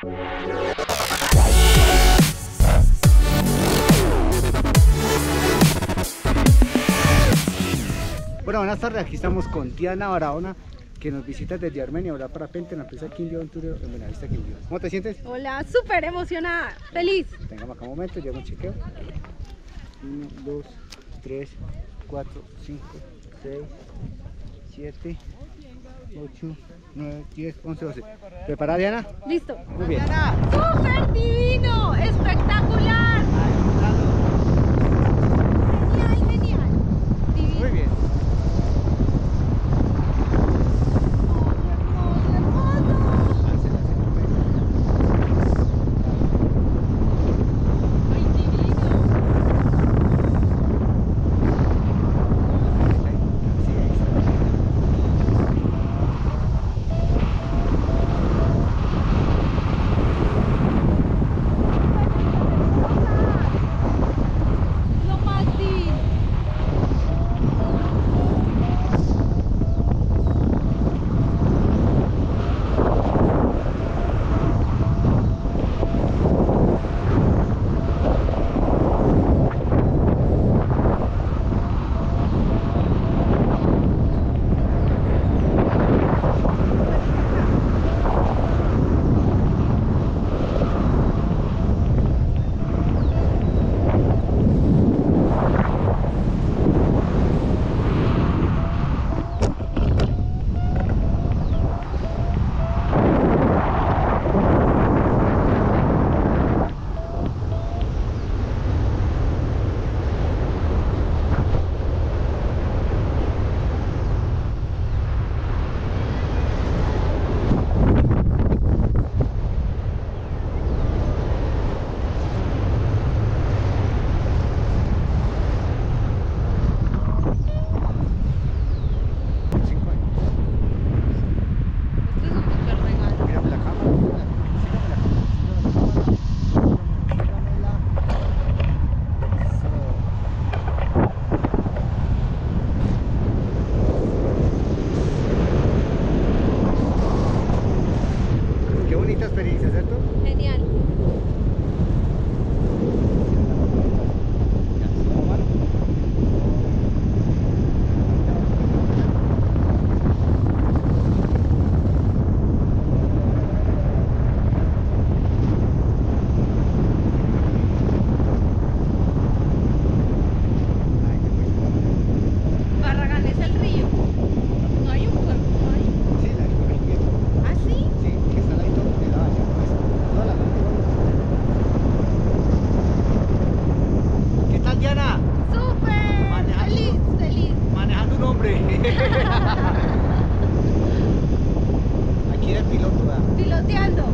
Bueno, buenas tardes, aquí estamos con Diana Barahona, que nos visita desde Armenia, ahora parapente en la empresa Quindío Aventurero en Buenavista, Quindío. ¿Cómo te sientes? Hola, súper emocionada, feliz. Tengamos acá un momento, ya un chequeo. 1, 2, 3, 4, 5, 6, 7, 8, 9, 10, 11, 12. ¿Preparada, Diana? Listo. Muy bien. ¡Súper divino! ¡Espectacular! Genial, genial. Divino. Muy bien. Experiencia, ¿cierto? Genial. Barragán es el río. No hay un pueblo, no hay. Sí, la que ¿Ah, sí? sí, que está al ladito de la valla, pues, toda la parte. ¿Qué tal, Diana? ¡Súper! Manejando. Feliz, feliz. Manejando un hombre. Aquí era el piloto, ¿verdad? Piloteando.